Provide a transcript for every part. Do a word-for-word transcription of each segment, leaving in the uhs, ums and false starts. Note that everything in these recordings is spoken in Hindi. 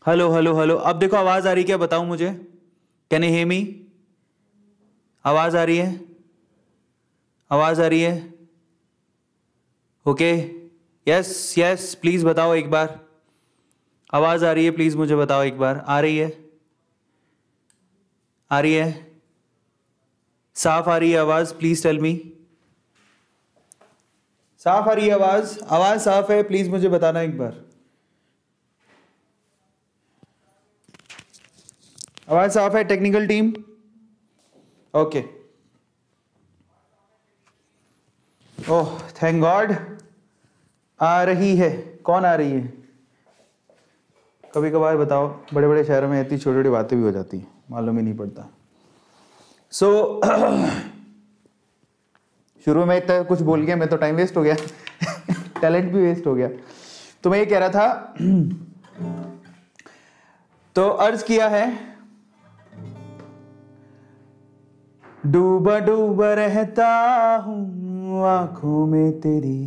हेलो हेलो हेलो, अब देखो आवाज आ रही क्या, बताओ मुझे। Can you hear me? आवाज आ रही है? आवाज आ रही है? ओके, यस यस, प्लीज बताओ एक बार। आवाज आ रही है, प्लीज मुझे बताओ एक बार। आ रही है? आ रही है? साफ आ रही है आवाज? Please tell me. साफ आ रही है आवाज? आवाज साफ है? प्लीज मुझे बताना एक बार। आवाज साफ है technical team? Okay, oh thank God, आ रही है। कौन आ रही है? कभी कभार बताओ, बड़े बड़े शहरों में इतनी छोटी छोटी बातें भी हो जाती हैं, मालूम ही नहीं पड़ता। सो so, शुरू में इतना कुछ बोल गया मैं, तो टाइम वेस्ट हो गया टैलेंट भी वेस्ट हो गया। तो मैं ये कह रहा था तो अर्ज किया है, डूबा डूबा रहता हूं आंखों में तेरी,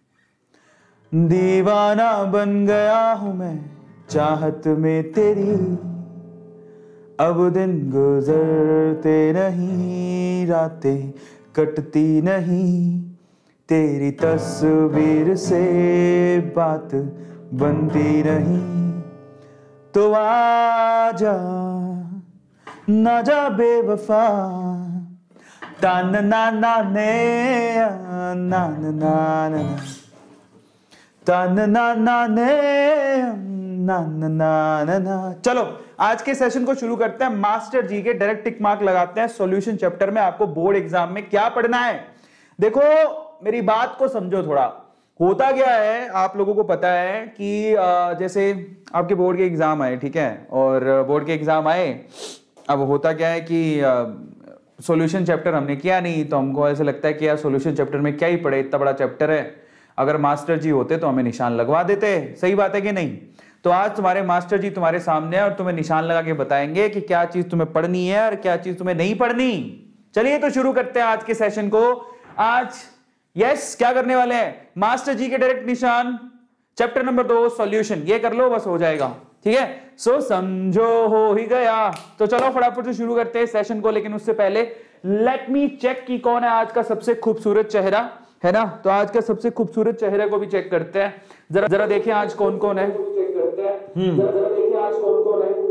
दीवाना बन गया हूं मैं चाहत में तेरी, अब दिन गुजरते नहीं, रातें कटती नहीं, तेरी तस्वीर से बात बनती नहीं, तो आजा ना जा बेवफा, तान ना ना ने ना ना ना ना तान ना ना ने ना ना ना ना ना। चलो आज के सेशन को शुरू करते हैं। मास्टर जी के डायरेक्ट टिक मार्क लगाते हैं सॉल्यूशन चैप्टर में। आपको बोर्ड एग्जाम में क्या पढ़ना है, देखो मेरी बात को समझो थोड़ा। होता क्या है, आप लोगों को पता है कि जैसे आपके बोर्ड के एग्जाम आए, ठीक है, और बोर्ड के एग्जाम आए, अब होता क्या है कि सॉल्यूशन चैप्टर हमने किया नहीं, तो हमको ऐसा लगता है कि यार सॉल्यूशन चैप्टर में क्या ही पढ़े, इतना बड़ा चैप्टर है, अगर मास्टर जी होते तो हमें निशान लगवा देते। सही बात है कि नहीं? तो आज तुम्हारे मास्टर जी तुम्हारे सामने है और तुम्हें निशान लगा के बताएंगे कि क्या चीज तुम्हें पढ़नी है और क्या चीज तुम्हें नहीं पढ़नी। चलिए तो शुरू करते हैं आज के सेशन को। आज यस क्या करने वाले हैं, मास्टर जी के डायरेक्ट निशान, चैप्टर नंबर दो सॉल्यूशन, ये कर लो बस हो जाएगा, ठीक है। सो समझो हो ही गया। तो चलो फटाफट से शुरू करते हैं सेशन को, लेकिन उससे पहले लेट मी चेक कि कौन है आज का सबसे खूबसूरत चेहरा, है ना। तो आज का सबसे खूबसूरत चेहरे को भी चेक करते हैं, जरा जरा देखें आज कौन कौन है। हम्म जरा देखें आज कौन कौन है।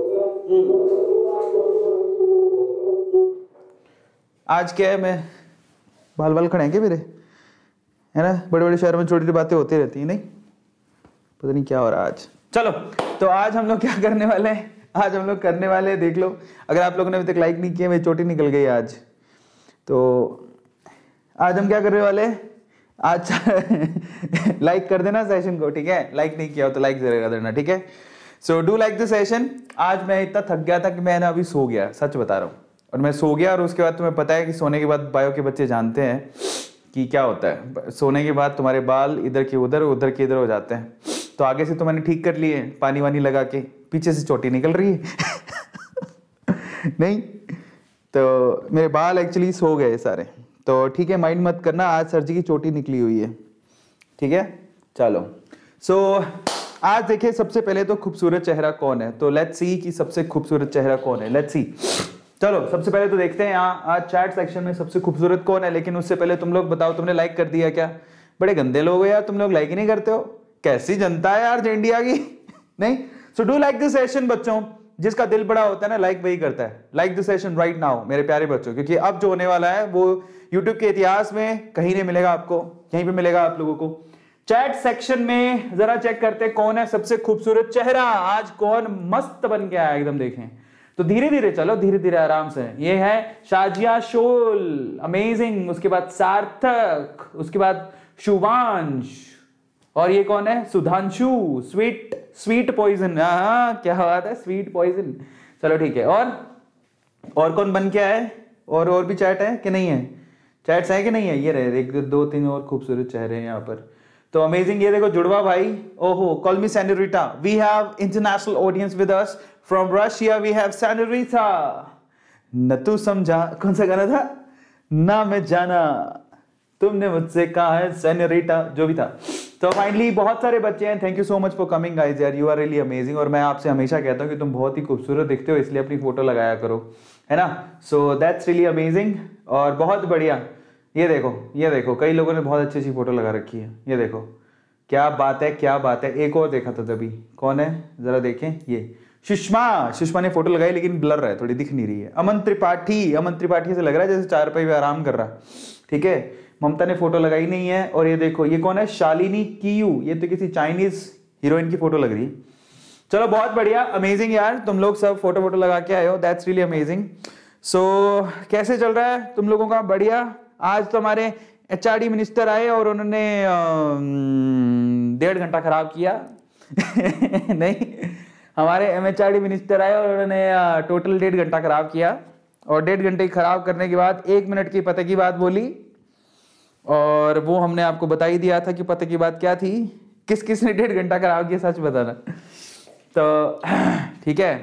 आज क्या है, मैं बाल बाल खड़े हैं क्या मेरे, है ना। बड़े बड़े शहरों में छोटी छोटी बातें होती रहती है, नहीं पता नहीं क्या हो रहा है आज। चलो तो आज हम लोग क्या करने वाले हैं, आज हम लोग करने वाले हैं, देख लो अगर आप लोगों ने अभी तक लाइक नहीं किया, मेरी चोटी निकल गई आज। तो आज हम क्या करने वाले हैं, आज लाइक कर देना सेशन को, ठीक है। लाइक नहीं किया हो तो लाइक जरूर कर देना, ठीक है। So do like the session. आज मैं इतना थक गया था कि मैं ना अभी सो गया, सच बता रहा हूँ। और मैं सो गया और उसके बाद तुम्हें पता है कि सोने के बाद बायो के बच्चे जानते हैं कि क्या होता है, सोने के बाद तुम्हारे बाल इधर के उधर उधर के इधर हो जाते हैं। तो आगे से तो मैंने ठीक कर लिए पानी वानी लगा के, पीछे से चोटी निकल रही है नहीं तो मेरे बाल एक्चुअली सो गए सारे। तो ठीक है, माइंड मत करना, आज सर जी की चोटी निकली हुई है, ठीक है। चलो सो so, आज देखिए सबसे पहले तो खूबसूरत चेहरा कौन है, तो लेट्स सी कि सबसे खूबसूरत चेहरा कौन है, लेट्स सी। चलो सबसे पहले तो देखते हैं यहाँ आज चैट सेक्शन में सबसे खूबसूरत कौन है। लेकिन उससे पहले तुम लोग बताओ, तुमने लाइक कर दिया क्या? बड़े गंदे लोग हो यार, तुम लोग लाइक ही नहीं करते हो, कैसी जनता है यार इंडिया की नहीं। So do like this session बच्चों, जिसका दिल बड़ा होता है ना लाइक वही करता है। Like this session right now मेरे प्यारे बच्चों, क्योंकि अब जो होने वाला है वो यूट्यूब के इतिहास में कहीं नहीं मिलेगा आपको, यहीं पे मिलेगा आप लोगों को। चैट सेक्शन में जरा चेक करते हैं कौन है सबसे खूबसूरत चेहरा, आज कौन मस्त बन के आया एकदम, देखें तो धीरे धीरे चलो, धीरे धीरे आराम से। ये है शाजिया शोल, अमेजिंग। उसके बाद सार्थक, उसके बाद शुभांश, और ये कौन है सुधांशु, स्वीट स्वीट पॉइजन। हाँ क्या बात है, स्वीट पॉइजन। चलो ठीक है, और और कौन बन के आया है, और और भी चैट है कि नहीं है, चैट्स है कि नहीं है, ये रहे एक दो तीन और खूबसूरत चेहरे हैं यहाँ पर। तो अमेजिंग, ये देखो जुड़वा भाई, ओहो call me senorita, we have international audience with us from Russia, we have senorita. न तू समझा, कौन सा गाना था, ना मैं जाना तुमने मुझसे कहा है सेनोरिटा, जो भी था। तो फाइनली बहुत सारे बच्चे हैं, thank you so much for coming guys यार, यू आर रियली अमेजिंग। और मैं आपसे हमेशा कहता हूँ कि तुम बहुत ही खूबसूरत दिखते हो, इसलिए अपनी फोटो लगाया करो, है ना। सो दैट्स रियली अमेजिंग और बहुत बढ़िया। ये देखो, ये देखो, कई लोगों ने बहुत अच्छी अच्छी फोटो लगा रखी है, ये देखो, क्या बात है, क्या बात है। एक और देखा था तभी, कौन है जरा देखें, ये सुषमा, सुषमा ने फोटो लगाई लेकिन ब्लर है, थोड़ी दिख नहीं रही है। अमन त्रिपाठी, अमन त्रिपाठी से लग रहा है जैसे चार पे आराम कर रहा, ठीक है। ममता ने फोटो लगाई नहीं है। और ये देखो, ये कौन है, शालिनी कीयू, ये तो किसी चाइनीज हीरोइन की फोटो लग रही है। चलो बहुत बढ़िया, अमेजिंग यार, तुम लोग सब फोटो वोटो लगा के आए हो, दैट्स रियली अमेजिंग। सो कैसे चल रहा है तुम लोगों का? बढ़िया। आज तो हमारे एचआरडी मिनिस्टर आए और उन्होंने डेढ़ घंटा खराब किया नहीं, हमारे एमएचआरडी मिनिस्टर आए और उन्होंने टोटल डेढ़ घंटा खराब किया। और डेढ़ घंटे खराब करने के बाद एक मिनट की पते की बात बोली, और वो हमने आपको बता ही दिया था कि पते की बात क्या थी। किस किस ने डेढ़ घंटा खराब किया, सच बताना। तो ठीक है,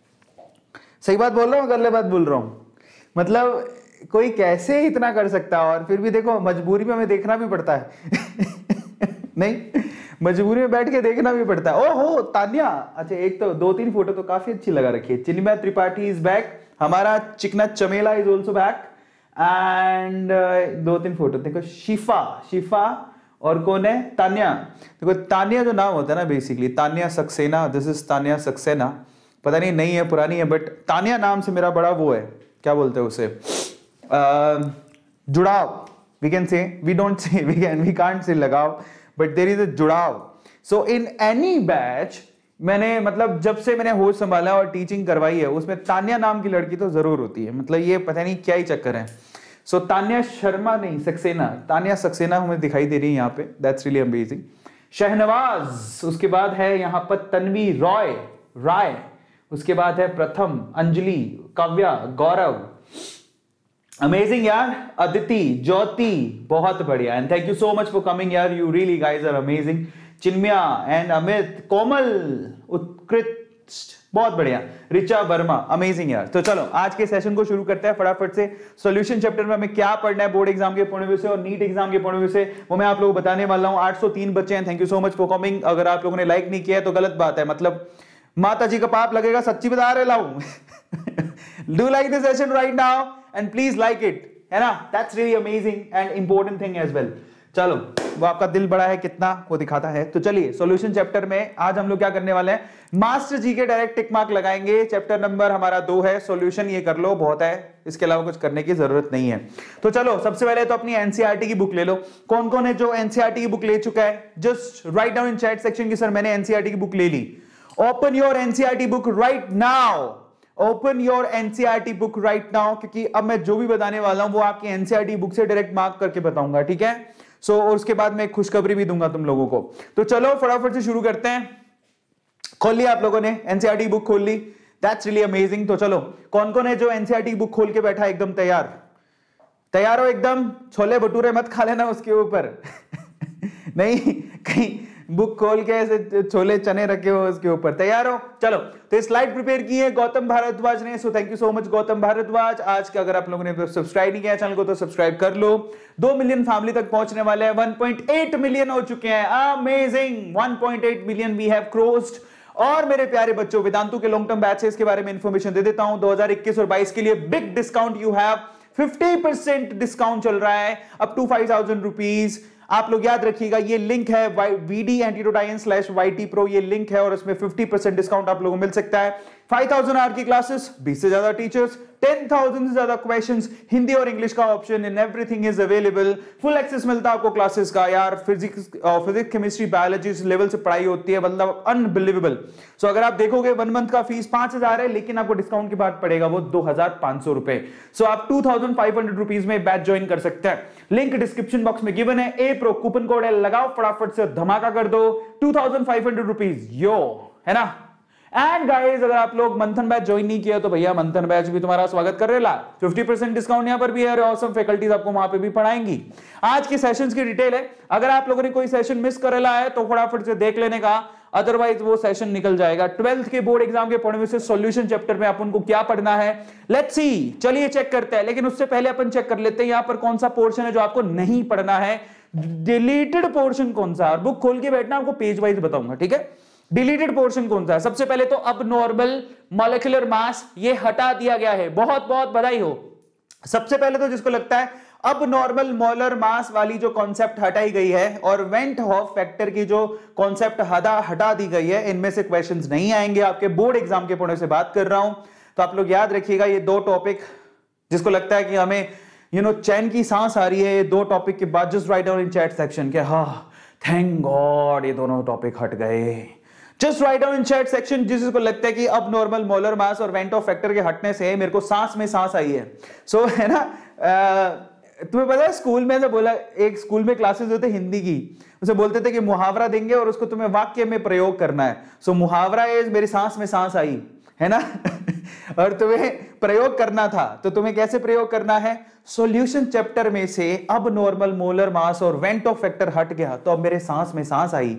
सही बात बोल रहा हूँ, गलत बात बोल रहा हूँ? मतलब कोई कैसे इतना कर सकता है? और फिर भी देखो, मजबूरी में हमें देखना भी पड़ता है नहीं, मजबूरी में बैठ के देखना भी पड़ता है। ओहो तान्या, अच्छा एक तो दो तीन फोटो तो काफी अच्छी लगा रखी है। चिन्मय त्रिपाठी इज बैक, हमारा चिकना चमेला is also back, and uh, दो तीन फोटो देखो, शिफा, शिफा और कौन है, तान्या। देखो तान्या जो नाम होता है ना, basically Tanya Saxena, this is Tanya Saxena, पता नहीं नई है पुरानी है, बट तान्या नाम से मेरा बड़ा वो है, क्या बोलते हैं उसे, uh, जुड़ाव, we can say, we don't say, we can we can't say लगाव, बट देयर इज अ जुड़ाव। सो इन एनी बैच, मैंने मतलब जब से मैंने होश संभाला और टीचिंग करवाई है, उसमें तान्या नाम की लड़की तो जरूर होती है। मतलब ये पता नहीं क्या ही चक्कर है। सो so, तान्या शर्मा नहीं, सक्सेना, तान्या सक्सेना हमें दिखाई दे रही है यहाँ पे, दैट्स रियली अमेजिंग। शहनवाज, उसके बाद है यहाँ पर तन्वी रॉय, राय, उसके बाद है प्रथम, अंजलि, काव्या, गौरव, अमेजिंग यार, अदिति, ज्योति, बहुत बढ़िया, and thank you so much for coming यार, you really guys are amazing. Chinmaya and Amit, Komal, Utkrisht, बहुत बढ़िया, रिचा वर्मा, अमेजिंग यार। तो चलो आज के सेशन को शुरू करते हैं फटाफट से। सॉल्यूशन चैप्टर में हमें क्या पढ़ना है बोर्ड एग्जाम के पॉइंट ऑफ व्यू से और नीट एग्जाम के पॉइंट ऑफ व्यू से, वो मैं आप लोगों को बताने वाला हूं। आठ सौ तीन बच्चे हैं, thank you so much for coming. अगर आप लोगों ने लाइक नहीं किया है तो गलत बात है, मतलब माता जी का पाप लगेगा, सच्ची बता रहे लाऊं do like this session right now and please like it, है ना, that's really amazing and important thing as well. चलो, वो आपका दिल बड़ा है कितना वो दिखाता है। तो चलिए सॉल्यूशन चैप्टर में आज हम लोग क्या करने वाले हैं, मास्टर जी के डायरेक्ट टिक मार्क लगाएंगे। चैप्टर नंबर हमारा दो है, सॉल्यूशन ये कर लो, बहुत है, इसके अलावा कुछ करने की जरूरत नहीं है। तो चलो सबसे पहले तो अपनी एनसीईआरटी की बुक ले लो। कौन कौन है जो एनसीईआरटी की बुक ले चुका है, just write down in chat section की सर मैंने एनसीईआरटी की बुक ले ली। Open your NCERT book right now, open your NCERT book right now, क्योंकि अब मैं जो भी बताने वाला हूं वो आपकी एनसीईआरटी बुक से डायरेक्ट मार्क करके बताऊंगा, ठीक है। सो so, और उसके बाद मैं एक खुशखबरी भी दूंगा तुम लोगों को। तो चलो फटाफट से शुरू करते हैं। खोल लिया आप लोगों ने एनसीईआरटी बुक, खोल ली, दैट्स रियली अमेजिंग। तो चलो कौन कौन है जो एनसीईआरटी बुक खोल के बैठा है, एकदम तैयार, तैयार हो एकदम, छोले भटूरे मत खा लेना उसके ऊपर नहीं, कहीं बुक खोल के ऐसे छोले चने रखे हो उसके ऊपर, तैयार हो? चलो, तो स्लाइड प्रिपेयर की है गौतम भारद्वाज ने, so thank you so much Gautam Bhardwaj. आज का अगर आप लोगों ने सब्सक्राइब नहीं किया चैनल को तो सब्सक्राइब कर लो। दो मिलियन फैमिली तक पहुंचने वाले हैं, वन पॉइंट एट मिलियन हो चुके हैं, amazing, one point eight million we have crossed. और मेरे प्यारे बच्चों, वेदांतु के लॉन्ग टर्म बैचेस के बारे में इंफॉर्मेशन दे देता हूं। दो हज़ार इक्कीस और बाईस के लिए big discount you have, fifty percent discount चल रहा है up to five thousand rupees. आप लोग याद रखिएगा, ये लिंक है VD NT dot in slash YT pro, ये लिंक है और इसमें फिफ्टी परसेंट डिस्काउंट आप लोगों को मिल सकता है। फाइव थाउजेंड आवर की क्लासेस, बीस से ज्यादा टीचर्स, टेन थाउजेंड से ज्यादा क्वेश्चंस, हिंदी और इंग्लिश का option in everything is available. Full access मिलता है आपको क्लासेस का यार, physics physics chemistry biology level से पढ़ाई होती है, मतलब अनबिलीवेबल। सो अगर आप देखोगे वन मंथ का फीस पांच हजार है, लेकिन आपको डिस्काउंट के बाद पड़ेगा वो दो हजार पांच सौ रुपए। सो आप two thousand five hundred rupees में बैच ज्वाइन कर सकते हैं। लिंक डिस्क्रिप्शन बॉक्स में गिवन है, ए प्रो कूपन कोड है, लगाओ फटाफट से, धमाका कर दो, two thousand five hundred rupees yo, है ना। एंड गाइस, अगर आप लोग मंथन बैच ज्वाइन नहीं किया तो भैया मंथन बैच भी तुम्हारा स्वागत कर रहे ला, फिफ्टी परसेंट डिस्काउंट यहां पर भी है और ऑसम फैकल्टीज आपको वहां पे भी पढ़ाएंगी। आज के सेशंस की डिटेल है, अगर आप लोगों ने कोई सेशन मिस करेला है तो फटाफट से देख लेने का, अदरवाइज वो सेशन निकल जाएगा। ट्वेल्थ के बोर्ड एग्जाम के पॉइंट ऑफ व्यू से सॉल्यूशन चैप्टर में अपन को क्या पढ़ना है, लेट्स सी, चलिए चेक करते हैं। लेकिन उससे पहले अपन चेक कर लेते हैं यहां पर कौन सा पोर्शन है जो आपको नहीं पढ़ना है। डिलीटेड पोर्शन कौन सा है, और बुक खोल के बैठना, आपको पेज वाइज बताऊंगा, ठीक है। डिलीटेड पोर्शन कौन सा है? सबसे पहले तो अब नॉर्मल मॉलिक्यूलर मास ये हटा दिया गया है, बहुत बहुत बधाई हो। सबसे पहले तो जिसको लगता है अब नॉर्मल मोलर मास वाली जो कॉन्सेप्ट हटाई गई है और वेंट हॉफ फैक्टर की जो कॉन्सेप्ट हटा हटा दी गई है, इनमें से क्वेश्चंस नहीं आएंगे, आपके बोर्ड एग्जाम के पॉइंट से बात कर रहा हूं। तो आप लोग याद रखिएगा ये दो टॉपिक, जिसको लगता है कि हमें यू नो चैन की सांस आ रही है ये दो टॉपिक के बाद, just write down in chat section के हाँ थैंक गॉड ये दोनों टॉपिक हट गए। Just write down in chat section जिसको लगता है कि अब नॉर्मल मोलर मास और वेंट ऑफ फैक्टर के हटने से मेरे को सांस में सांस आई है। सो so, है ना, तुम्हें पता है स्कूल में ऐसा बोला, एक स्कूल में क्लासेस होते हिंदी की, उसे बोलते थे कि मुहावरा देंगे और उसको तुम्हें वाक्य में प्रयोग करना है। सो so, मुहावरा इज मेरी सांस में सांस आई, है ना और तुम्हें प्रयोग करना था, तो तुम्हें कैसे प्रयोग करना है? सॉल्यूशन चैप्टर में से अब नॉर्मल मोलर मास और वेंट ऑफ फैक्टर हट गया तो अब मेरे सांस में सांस आई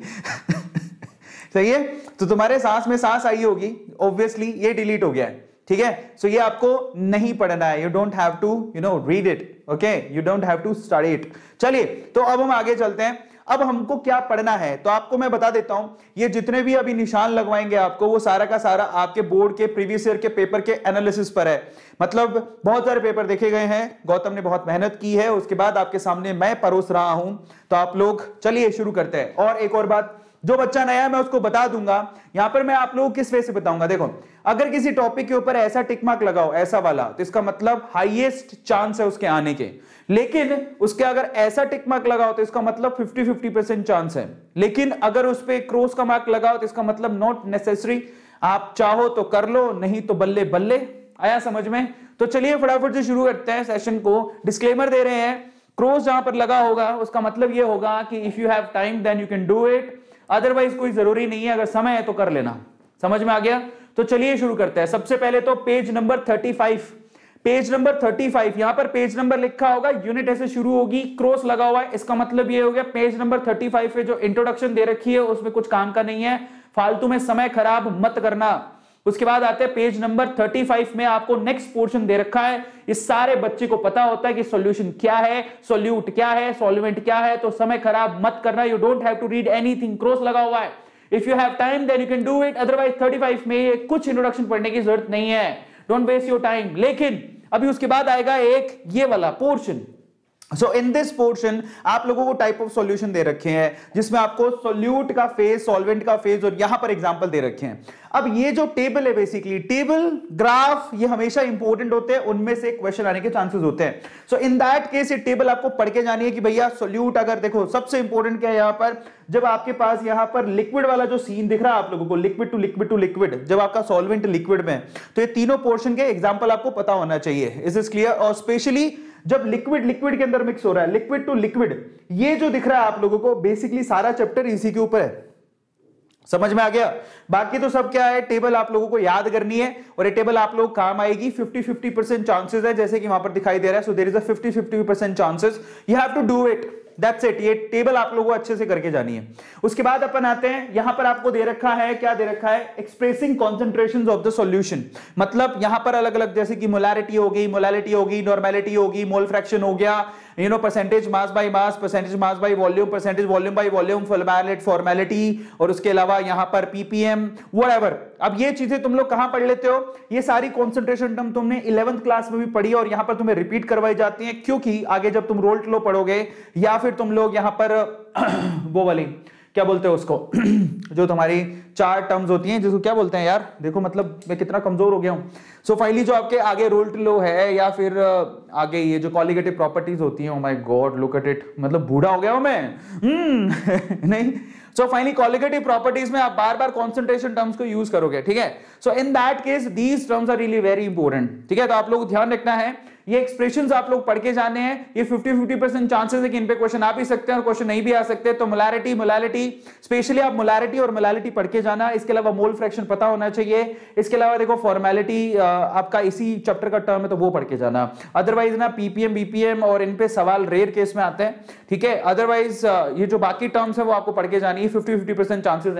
सही है, तो तुम्हारे सांस में सांस आई होगी, ऑब्वियसली ये डिलीट हो गया है, ठीक है। सो so, ये आपको नहीं पढ़ना है, you don't have to you know read it, okay, you don't have to study it. चलिए तो अब हम आगे चलते हैं, अब हमको क्या पढ़ना है तो आपको मैं बता देता हूं, ये जितने भी अभी निशान लगवाएंगे आपको वो सारा का सारा आपके बोर्ड के प्रीवियस ईयर के पेपर के एनालिसिस पर है। मतलब बहुत सारे पेपर देखे गए हैं, गौतम ने बहुत मेहनत की है, उसके बाद आपके सामने मैं परोस रहा हूं। तो आप लोग चलिए शुरू करते हैं। और एक और बात, जो बच्चा नया है मैं उसको बता दूंगा, यहां पर मैं आप लोगों को किस वे से बताऊंगा। देखो अगर किसी टॉपिक के ऊपर ऐसा टिक मार्क लगाओ ऐसा वाला, तो इसका मतलब हाईएस्ट चांस है उसके आने के, लेकिन उसके अगर ऐसा टिक मार्क लगाओ तो इसका मतलब फिफ्टी फिफ्टी परसेंट चांस है, लेकिन अगर उस पर क्रॉस का मार्क लगाओ तो इसका मतलब नॉट नेसेसरी, आप चाहो तो कर लो नहीं तो बल्ले बल्ले। आया समझ में? तो चलिए फटाफट से शुरू करते हैं सेशन को। डिस्क्लेमर दे रहे हैं, क्रॉस जहां पर लगा होगा उसका मतलब यह होगा कि if you have time then you can do it, otherwise कोई जरूरी नहीं है, अगर समय है तो कर लेना। समझ में आ गया? तो चलिए शुरू करते हैं। सबसे पहले तो page number thirty five, page number thirty five, यहां पर पेज नंबर लिखा होगा, यूनिट ऐसे शुरू होगी, क्रॉस लगा हुआ है, इसका मतलब ये हो गया पेज नंबर थर्टी फाइव पे जो इंट्रोडक्शन दे रखी है उसमें कुछ काम का नहीं है, फालतू में समय खराब मत करना। उसके बाद आते हैं पेज नंबर थर्टी फाइव में आपको नेक्स्ट पोर्शन दे रखा है। इस सारे बच्चे को पता होता है कि सॉल्यूशन क्या है, सॉल्यूट क्या है, सॉल्वेंट क्या है, तो समय खराब मत करना। You don't have to read anything, cross लगा हुआ है। If you have time then you can do it, otherwise thirty five में कुछ इंट्रोडक्शन पढ़ने की जरूरत नहीं है, डोंट वेस्ट योर टाइम। लेकिन अभी उसके बाद आएगा एक ये वाला portion. So in this portion आप लोगों को टाइप ऑफ सॉल्यूशन दे रखे हैं जिसमें आपको सॉल्यूट का फेज, सॉल्वेंट का फेज और यहां पर एग्जांपल दे रखे हैं। अब ये जो टेबल है, बेसिकली टेबल, ग्राफ, ये हमेशा इंपॉर्टेंट होते हैं, उनमें से क्वेश्चन आने के चांसेस होते हैं। सो इन दैट केस ये टेबल आपको पढ़ के जानी है कि भैया सॉल्यूट, अगर देखो सबसे इंपॉर्टेंट क्या है यहां पर, जब आपके पास यहां पर लिक्विड वाला जो सीन दिख रहा है आप लोगों को, liquid to liquid to liquid, जब आपका सॉल्वेंट लिक्विड में, तो ये तीनों पोर्शन के एग्जांपल आपको पता होना चाहिए। Is this clear? और स्पेशली जब लिक्विड लिक्विड के अंदर मिक्स हो रहा है, लिक्विड टू लिक्विड, ये जो दिख रहा है आप लोगों को, बेसिकली सारा चैप्टर इसी के ऊपर है। समझ में आ गया? बाकी तो सब क्या है, टेबल आप लोगों को याद करनी है और ये टेबल आप लोग काम आएगी। फिफ्टी फिफ्टी परसेंट चांसेस है, जैसे कि वहां पर दिखाई दे रहा है। So there is a fifty fifty percent chances, you have to do it, that's it. ये टेबल आप लोगों को अच्छे से करके जानी है। उसके बाद अपन आते हैं, यहां पर आपको दे रखा है, क्या दे रखा है, expressing concentrations of the solution. मतलब यहां पर अलग अलग, जैसे कि मोलारिटी होगी, मोलालिटी होगी, नॉर्मेलिटी होगी, मोल फ्रैक्शन हो गया, you know percentage mass by mass, percentage mass by volume, percentage volume by volume, formality formality, और उसके अलावा यहां पर पीपीएम, व्हाटएवर। अब ये चीजें तुम लोग कहां पढ़ लेते हो, ये सारी कॉन्सेंट्रेशन टर्म तुमने इलेवेंथ क्लास में भी पढ़ी और यहां पर तुम्हें रिपीट करवाई जाती है, क्योंकि आगे जब तुम रोल्ट लो पढ़ोगे या फिर तुम लोग यहां पर वो वाली क्या बोलते हैं उसको जो तुम्हारी चार टर्म्स होती हैं, जिसको क्या बोलते हैं यार, देखो मतलब मैं कितना कमजोर हो गया हूं। सो फाइनली जो आपके आगे रोल्ट लो है या फिर आगे ये जो कॉलिगेटिव प्रॉपर्टीज होती हैं, oh my God look at it, मतलब बूढ़ा हो गया हूं मैं हम्म नहीं। सो फाइनली कॉलिगेटिव प्रॉपर्टीज में आप बार बार कॉन्सेंट्रेशन टर्म्स को यूज करोगे, ठीक है। So in that case these terms are really very important, ठीक है। तो आप लोग ध्यान रखना है, ये एक्सप्रेशंस आप लोग पढ़ के जाने हैं। ये फिफ्टी फिफ्टी परसेंट चांसेस है कि इन पे क्वेश्चन आ भी सकते हैं और क्वेश्चन नहीं भी आ सकते। तो मोलारिटी, मोलालिटी, स्पेशली आप मोलारिटी और मोलालिटी पढ़ के जाना। इसके अलावा मोल फ्रैक्शन पता होना चाहिए। इसके अलावा देखो फॉर्मेलिटी आपका इसी चैप्टर का टर्म है तो वो पढ़ के जाना। अदरवाइज ना पीपीएम, बीपीएम और इन पे सवाल रेयर केस में आते हैं, ठीक है। अदरवाइज ये जो बाकी टर्म्स है वो आपको पढ़ के जानी है, फिफ्टी फिफ्टी परसेंट चांसेस है।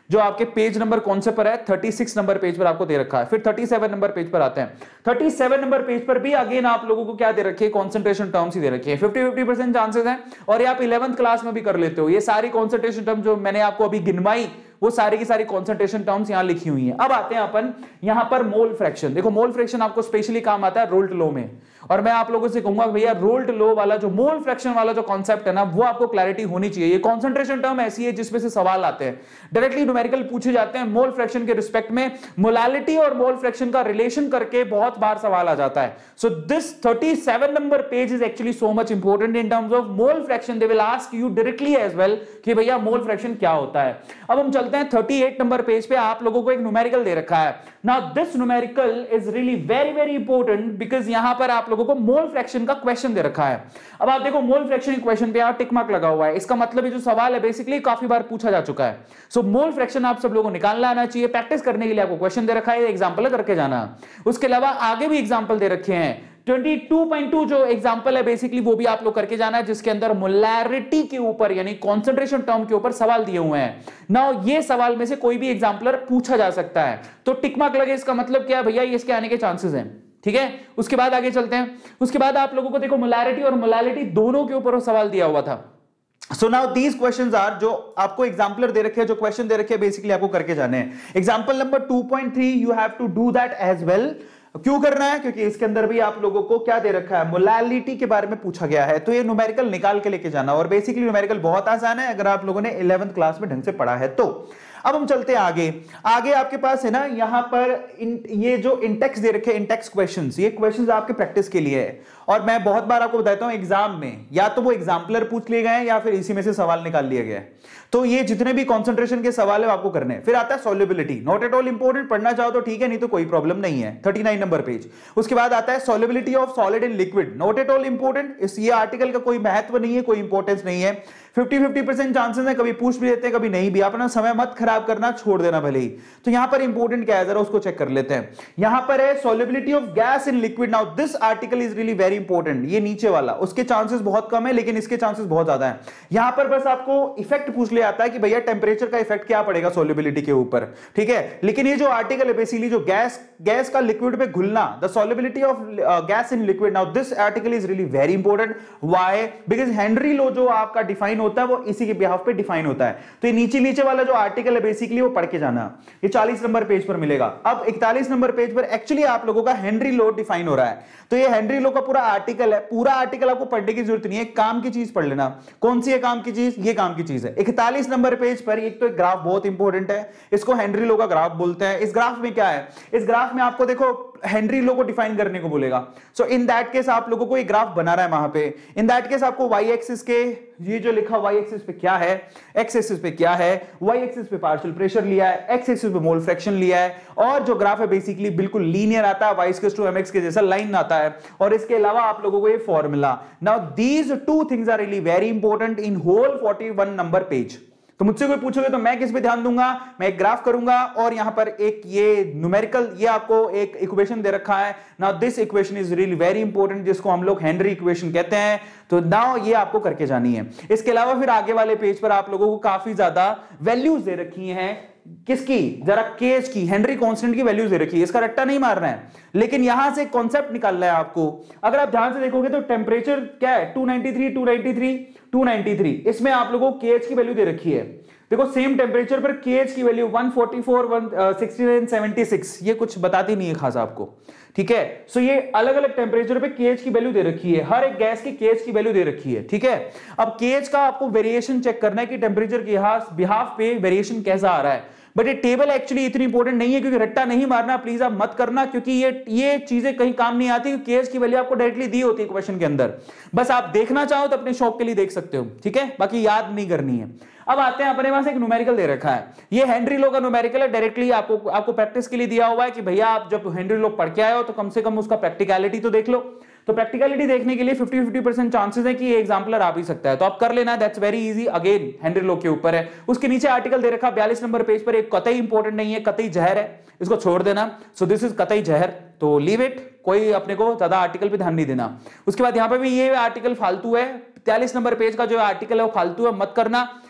जो आपके पेज नंबर कौन से पर है, छत्तीस नंबर पेज पर आपको दे रखा है। फिर सैंतीस नंबर पेज पर आते हैं, सैंतीस नंबर पेज पर भी अगेन आप लोगों को क्या दे रखी है, कंसंट्रेशन टर्म्स ही दे रखी है। फिफ्टी फिफ्टी परसेंट चांसेस हैं और ये आप इलेवेंथ क्लास में भी कर लेते हो। ये सारी कंसंट्रेशन टर्म जो मैंने आपको अभी गिनवाई वो सारी की सारी कंसंट्रेशन टर्म्स यहां लिखी हुई हैं। अब आते हैं अपन यहां पर मोल फ्रैक्शन। देखो मोल फ्रैक्शन आपको स्पेशली काम आता है रोल्ट लॉ में, और मैं आप लोगों से कहूंगा भैया रोल्ट लॉ वाला जो मोल फ्रैक्शन वाला जो कॉन्सेप्ट है ना वो आपको क्लैरिटी होनी चाहिए। ये कंसंट्रेशन टर्म ऐसी है जिसमें से सवाल आते हैं, डायरेक्टली न्यूमेरिकल पूछे जाते हैं मोल फ्रैक्शन के रिस्पेक्ट में। मोलालिटी और मोल फ्रैक्शन का रिलेशन करके बहुत बार सवाल आ जाता है। सो दिस सैंतीस number page is actually so much important in terms of mole fraction. They will ask you directly as well कि भैया मोल फ्रैक्शन क्या होता है। अब हम चलते हैं अड़तीस नंबर पेज पे, आप लोगों को एक न्यूमेरिकल दे रखा है। Now this numerical is really very very important because यहां पर आप लोगों को मोल फ्रैक्शन का क्वेश्चन दे रखा है। अब आप देखो मोल फ्रैक्शन क्वेश्चन पे यहां टिक मार्क लगा हुआ है, इसका मतलब ये जो सवाल है बेसिकली काफी बार पूछा जा चुका है। सो मोल फ्रैक्शन आप सब लोगों को निकालना आना चाहिए। प्रैक्टिस करने के लिए आपको क्वेश्चन दे रखा है, एग्जांपल करके जाना। उसके अलावा आगे भी एग्जांपल दे रखे हैं। बाईस पॉइंट दो जो एग्जांपल है बेसिकली वो भी आप लोग करके जाना है, जिसके अंदर मोलैरिटी के ऊपर यानी कंसंट्रेशन टर्म के ऊपर सवाल दिए हुए हैं। नाउ ये सवाल में से कोई भी एग्जांपलर पूछा जा सकता है, तो टिक मार्क लगे इसका मतलब क्या है भैया, ये इसके आने के चांसेस हैं। ठीक है, उसके बाद आगे चलते हैं। उसके बाद आप लोगों को देखो मोलैरिटी और मोलालिटी दोनों के ऊपर सवाल दिया हुआ था। So now these questions are, जो आपको एग्जांपलर दे रखे हैं, जो क्वेश्चन दे रखे हैं बेसिकली आपको करके जाने हैं। Example number two point three you have to do that as well. क्यों करना है, क्योंकि इसके अंदर भी आप लोगों को क्या दे रखा है, मोलालिटी के बारे में पूछा गया है, तो ये न्यूमेरिकल निकाल के लेके जाना। और बेसिकली न्यूमेरिकल बहुत आसान है अगर आप लोगों ने इलेवेंथ क्लास में ढंग से पढ़ा है तो। अब हम चलते हैं आगे। आगे आपके पास है ना यहां पर इन, ये जो इंटेक्स दे रखे हैं, इंटेक्स क्वेश्चंस, ये क्वेश्चंस आपके प्रैक्टिस के लिए है। और मैं बहुत बार आपको बताता हूं एग्जाम में या तो वो एग्जाम्पलर पूछ लिए गए या फिर इसी में से सवाल निकाल लिए गए। तो ये जितने भी कंसंट्रेशन के सवाल है आपको करने हैं। फिर आता है solubility, not at all important, पढ़ना चाहो तो ठीक है, नहीं तो कोई प्रॉब्लम नहीं है। उनतालीस नंबर पेज। उसके बाद आता है solubility of solid in liquid, not at all important, इस ये आर्टिकल का कोई महत्व नहीं है, कोई इंपॉर्टेंस नहीं है। फिफ्टी फिफ्टी परसेंट चांसेस है, कभी पूछ भी देते हैं कभी नहीं भी, अपना समय मत खराब करना, छोड़ देना भले ही। तो यहां पर इंपॉर्टेंट क्या है जरा उसको चेक कर लेते हैं। यहां पर है solubility of gas in liquid. Now this article is really very important. ये नीचे वाला, उसके चांसेस बहुत कम है लेकिन इसके चांसेस बहुत ज्यादा है। यहां पर बस आपको इफेक्ट पूछ लिया आता है कि भैया टेंपरेचर का इफेक्ट क्या पड़ेगा सॉल्युबिलिटी के ऊपर, ठीक है। लेकिन ये जो आर्टिकल है बेसिकली जो गैस गैस का लिक्विड पे घुलना, the solubility of gas in liquid. Now this article is really very important. Why? Because Henry law जो आपका डिफाइन होता है वो इसी के बिहाफ पे डिफाइन होता है। तो ये नीचे नीचे वाला जो आर्टिकल है बेसिकली वो पढ़ के जाना। ये चालीस नंबर पेज पर मिलेगा। अब इकतालीस नंबर पेज पर एक्चुअली आप लोगों का हेनरी लॉ डिफाइन हो रहा है। तो ये हेनरी लॉ का पूरा आर्टिकल है। पूरा आर्टिकल आपको पढ़ने की जरूरत नहीं है, काम की चीज पढ़ लेना। कौन सी है काम की चीज? ये काम की चीज है। इकतालीस नंबर पेज पर एक तो एक ग्राफ बहुत इंपॉर्टेंट है, इसको हेनरी लॉ का ग्राफ बोलते हैं। इस ग्राफ में क्या है, इस ग्राफ में आपको देखो हेनरी लॉ को डिफाइन करने को बोलेगा। सो इन दैट केस आप लोगों को एक ग्राफ बना रहा है वहां पे। इन दैट केस आपको वाई एक्सिस के ये जो लिखा वाई एक्सिस पे क्या है, एक्स एक्सिस पे क्या है, वाई एक्सिस पे पार्शियल प्रेशर लिया है, एक्स एक्सिस पे मोल फ्रैक्शन लिया है, और जो ग्राफ है बेसिकली बिल्कुल लीनियर आता है, वाई इक्वल्स टू एमएक्स के जैसा लाइन आता है। और इसके अलावा आप लोगों को ये formula. Now these two things are really very important in whole इकतालीस नंबर पेज। तो मुझसे कोई पूछोगे तो मैं किस पे ध्यान दूंगा, मैं एक ग्राफ करूंगा और यहां पर एक ये न्यूमेरिकल, ये आपको एक इक्वेशन दे रखा है। Now this equation is really very important, जिसको हम लोग हेनरी इक्वेशन कहते हैं। तो नाउ ये आपको करके जानी है। इसके अलावा फिर आगे वाले पेज पर आप लोगों को काफी ज्यादा वैल्यूज दे रखी हैं। किसकी? जरा केज की, हेनरी कांस्टेंट की वैल्यूज दे रखी है। इसका रट्टा नहीं मारना है, लेकिन यहां से कॉन्सेप्ट निकालना है आपको। अगर आप ध्यान से देखोगे तो टेम्परेचर क्या है, two ninety three, two ninety three, two ninety three. इसमें आप लोगों को केएच की वैल्यू दे रखी है। देखो सेम टेम्परेचर पर केएच की value one forty four, one sixty nine, seventy six, ये कुछ बताती नहीं है खास आपको, ठीक है। सो ये अलग अलग टेम्परेचर पे केएच की वैल्यू दे रखी है, हर एक गैस की केएच की वैल्यू दे रखी है, ठीक है। अब केएच का आपको वेरिएशन चेक करना है कि टेम्परेचर के बिहाफ पे वेरिएशन कैसा आ रहा है। बट ये टेबल एक्चुअली इतनी इंपॉर्टेंट नहीं है, क्योंकि रट्टा नहीं मारना, प्लीज आप मत करना, क्योंकि ये ये चीजें कहीं काम नहीं आती। केएच की वैल्यू आपको डायरेक्टली दी होती है क्वेश्चन के अंदर, बस आप देखना चाहो तो अपने शौक के लिए देख सकते हो, ठीक है, बाकी याद नहीं करनी है। अब आते हैं, अपने पास एक न्यूमेरिकल दे रखा है, ये हेनरी लॉ का न्यूमेरिकल है। डायरेक्टली आपको आपको प्रैक्टिस के लिए दिया हुआ है कि भैया आप जब हेनरी लॉ पढ़ के आए हो तो कम से कम उसका प्रैक्टिकलिटी तो देख लो। तो प्रैक्टिकलिटी देखने के लिए फिफ्टी फिफ्टी परसेंट चांसेस है कि ये एग्जाम्पलर आ भी सकता है, तो आप कर लेना, that's very easy. Again Henry law के ऊपर है। उसके नीचे आर्टिकल दे रखा बयालीस नंबर पेज पर, एक कतई इंपॉर्टेंट नहीं है, कतई जहर है, इसको छोड़ देना। सो दिस इज कतई जहर, तो लीव इट, कोई अपने को ज्यादा आर्टिकल पे ध्यान नहीं देना। उसके बाद यहां पे भी ये आर्टिकल फालतू है, बयालीस नंबर पेज का जो आर्टिकल है वो फालतू है, मत करना।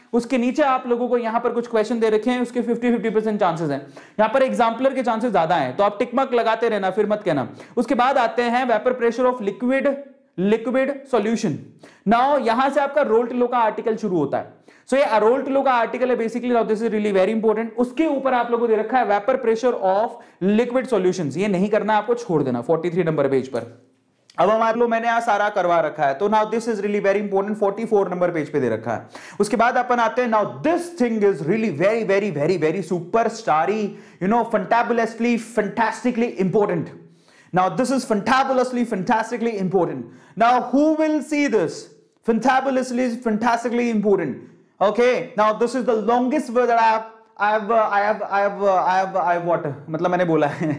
उसके नीचे आप लोगों को यहां पर कुछ क्वेश्चन दे रखे हैं, उसके फिफ्टी फिफ्टी परसेंट चांसेस हैं, यहां पर एग्जाम्पलर के चांसेस ज्यादा हैं, तो आप टिक मार्क लगाते रहना, फिर मत कहना। उसके बाद आते हैं vapour pressure of liquid liquid solution. Now यहां से आपका रोल्ट लॉ का आर्टिकल शुरू होता है। सो so, ये रोल्ट लॉ का आर्टिकल है basically, now this is really very important. उसके ऊपर आप लोगों को दे रखा है vapour pressure of liquid solutions. ये नहीं करना, आपको छोड़ देना तैंतालीस नंबर पेज पर। अब हमारे लो मैंने यहाँ सारा करवा रखा है, तो now this is really very important, चौवालीस नंबर पेज पे दे रखा है। उसके बाद अपन आते हैं, now this thing is really very very very very super starry, you know, fantabulously fantastically important. Now this is fantabulously, fantastically important. Now who will see this? Fantabulously, fantastically important. Okay. Now this is the longest word that I have. I have. Uh, I have. I have. Uh, I have. I have what? मतलब मैंने बोला है.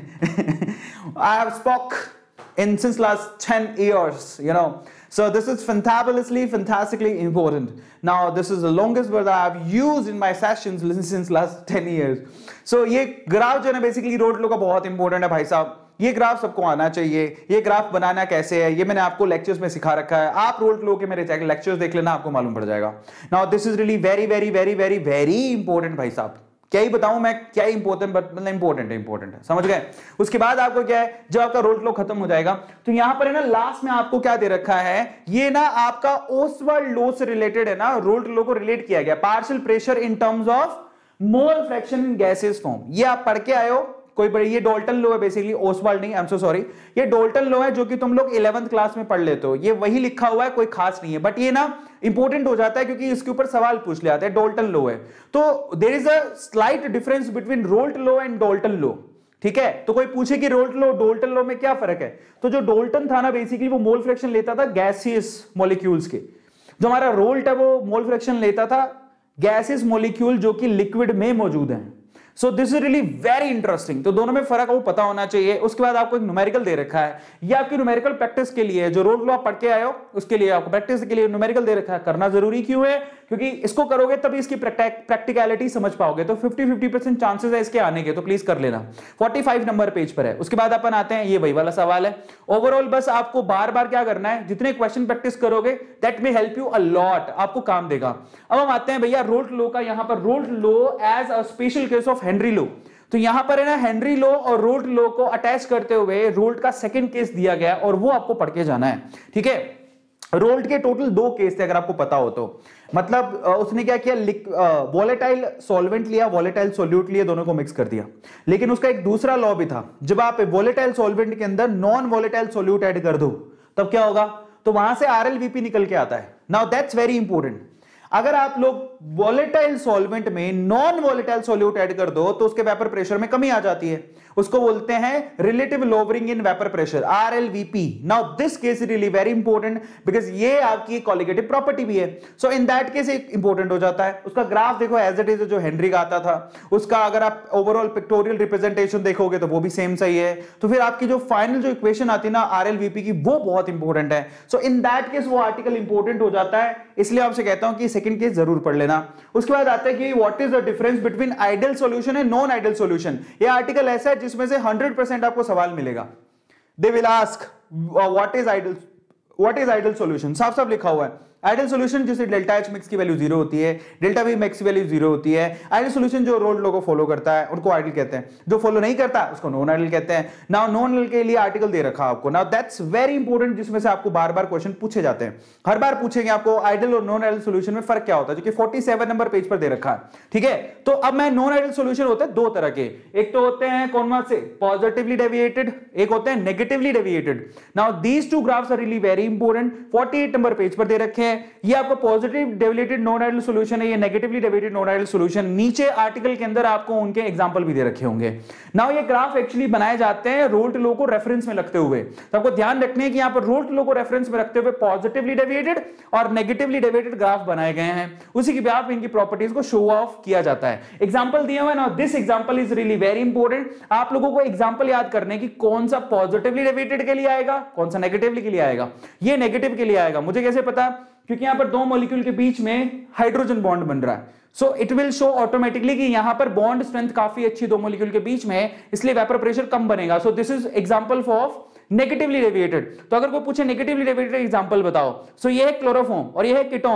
I have spoke in since last ten years. You know. So this is fantabulously, fantastically important. Now this is the longest word that I have used in my sessions since last ten years. So ये ग्राफ जो है ना बेसिकली रोड लो का बहुत इंपॉर्टेंट है भाई साहब। ये ग्राफ सबको आना चाहिए। ये ग्राफ बनाना कैसे है ये मैंने आपको लेक्चर्स में सिखा रखा है, आप रोल्ट लो के मेरे लेक्चर्स देख लेना, आपको मालूम पड़ जाएगा। Now this is really very very very very very important भाई साहब। क्या ही बताऊं मैं, क्या ही इंपॉर्टेंट, मतलब इंपॉर्टेंट है, इंपॉर्टेंट है, समझ गए। उसके बाद आपको क्या है, जब आपका रोल्ट लो खत्म हो जाएगा तो यहां पर है ना लास्ट में आपको क्या दे रखा है, ये ना आपका ओसवाल्ड लॉ से रिलेटेड है ना, रोल्ट लो को रिलेट किया गया, partial pressure in terms of mole fraction in gases form. ये आप पढ़ के आए हो, कोई बड़ी, ये डोल्टन लॉ है बेसिकली, ओसवाल्ड नहीं, आई एम सो सॉरी, ये डोल्टन लॉ है जो कि तुम लोग इलेवेंथ क्लास में पढ़ लेते हो, ये वही लिखा हुआ है, कोई खास नहीं है, बट ये ना इंपॉर्टेंट हो जाता है क्योंकि इसके ऊपर सवाल पूछ ले आते हैं। डोल्टन लॉ है, तो there is a slight difference between Raoult law and Dalton law, ठीक है। तो कोई पूछे कि रोल्ट लॉ डोल्टन लॉ में क्या फर्क है, तो जो डोल्टन था ना बेसिकली वो मोल फ्रैक्शन लेता था गैसियस मॉलिक्यूल्स के, जो हमारा रोल्ट है वो मोल फ्रैक्शन लेता था गैसियस मॉलिक्यूल जो कि लिक्विड में मौजूद हैं। So this is really very interesting, तो दोनों में फर्क आपको पता होना चाहिए। उसके बाद आपको एक न्यूमेरिकल दे रखा है, ये आपकी न्यूमेरिकल प्रैक्टिस के लिए है, जो रोल्ट लॉ आप पढ़ के आए हो उसके लिए आपको प्रैक्टिस के लिए न्यूमेरिकल दे रखा है। करना जरूरी क्यों है, क्योंकि इसको करोगे तभी इसकी प्रैक्टिकलिटी समझ पाओगे, तो फिफ्टी फिफ्टी परसेंट चांसेस है इसके आने के, तो प्लीज कर लेना। पैंतालीस नंबर पेज पर है। उसके बाद अपन आते हैं, ये वही वाला सवाल है। ओवरऑल बस आपको बार बार क्या करना है, जितने क्वेश्चन प्रैक्टिस करोगे that may help you a lot, आपको काम देगा। अब हम आते हैं भैया रोल्ट लॉ का, यहां पर Raoult law as a special case of Henry law. तो यहां पर है ना हेनरी लॉ और रोल्ट लॉ को अटैच करते हुए रोल्ट का सेकंड केस दिया गया और वो आपको पढ़ के जाना है, ठीक है। रोल्ट के टोटल दो केस थे अगर आपको पता हो तो, मतलब उसने क्या किया, वॉलेटाइल सॉल्वेंट लिया, वॉलेटाइल सॉल्यूट लिया, दोनों को मिक्स कर दिया। लेकिन उसका एक दूसरा लॉ भी था, जब आप वॉलेटाइल सॉल्वेंट के अंदर नॉन वॉलेटाइल सॉल्यूट ऐड कर दो तब क्या होगा, तो वहां से आरएलवीपी निकल के आता है। Now that's very important. अगर आप लोग वॉलेटाइल सॉल्वेंट में नॉन वॉलेटाइल सॉल्यूट ऐड कर दो तो उसके वेपर प्रेशर में कमी आ जाती है, उसको बोलते हैं relative lowering in vapour pressure, RLVP. Now this case is really very important because ये आपकी कॉलिगेटिव प्रॉपर्टी भी है, so in that case important हो जाता है। उसका ग्राफ देखो एज इट इज, जो हेनरी का आता था उसका अगर आप ओवरऑल पिक्टोरियल रिप्रेजेंटेशन देखोगे तो वो भी सेम सही है। तो फिर आपकी जो फाइनल जो इक्वेशन आती है ना आरएलवीपी की, वो बहुत इंपॉर्टेंट है। सो इन दैट केस वो आर्टिकल इंपॉर्टेंट हो जाता है, इसलिए आपसे कहता हूं कि सेकंड केस जरूर पढ़ लेना। उसके बाद आता है कि what is the difference between ideal solution and non ideal solution. ये आर्टिकल ऐसा है जिसमें से हंड्रेड परसेंट आपको सवाल मिलेगा। They will ask what is ideal, what is ideal solution, साफ साफ लिखा हुआ है। आइडियल सॉल्यूशन जिससे डेल्टा एच मिक्स की वैल्यू जीरो होती है, डेल्टा वी मैक्स की वैल्यू जीरो होती है। आइडियल सॉल्यूशन जो रोल्ट लॉ को फॉलो करता है उनको आइडियल कहते हैं, जो फॉलो नहीं करता उसको नॉन आइडियल कहते हैं। नाउ नॉन आइडियल के लिए आर्टिकल दे रखा आपको, नाउ दैट्स वेरी इंपॉर्टेंट, जिसमें से आपको बार बार क्वेश्चन पूछे जाते हैं। हर बार पूछेंगे आपको आइडियल और नॉन आइडियल सॉल्यूशन में फर्क क्या होता है, जो कि सैंतालीस नंबर पेज पर दे रखा है, ठीक है। तो अब मैं नॉन आइडियल सॉल्यूशन होते हैं दो तरह के, एक तो होते हैं कौन से पॉजिटिवली डेविएटेड, एक होते हैं negatively deviated. Now these two graphs are really very important, अड़तालीस नंबर पेज पर दे रखे हैं। ये आपको positive deviated non ideal solution है, ये negatively deviated non ideal solution. नीचे आर्टिकल के अंदर आपको उनके एग्जांपल भी दे रखे होंगे। नाउ ये ग्राफ एक्चुअली बनाए जाते हैं रोल्ट लॉ को रेफरेंस में रखते हुए, तो आपको ध्यान रखने हैं कि यहां पर रोल्ट लॉ को रेफरेंस में रखते हुए पॉजिटिवली डेविएटेड और नेगेटिवली डेविएटेड ग्राफ बनाए गए हैं, उसी के बाद इनकी प्रॉपर्टीज को शो ऑफ किया जाता है। एग्जांपल दिए हुए हैं, now this example is really very important. आप लोगों को एग्जांपल याद करने की कौन सा पॉजिटिवली डेविएटेड के लिए आएगा, कौन सा नेगेटिवली के लिए आएगा। ये नेगेटिव के लिए आएगा, मुझे कैसे पता, क्योंकि यहां पर दो मॉलिक्यूल के बीच में हाइड्रोजन बॉन्ड बन रहा है, so it will show automatically कि यहां पर बॉन्ड स्ट्रेंथ काफी अच्छी दो मॉलिक्यूल के बीच में है, इसलिए वेपर प्रेशर कम बनेगा। So this is example of negatively deviated. तो अगर कोई पूछे नेगेटिवली डेविएटेड एग्जांपल बताओ, सो ये है क्लोरोफॉर्म और ये है ketone,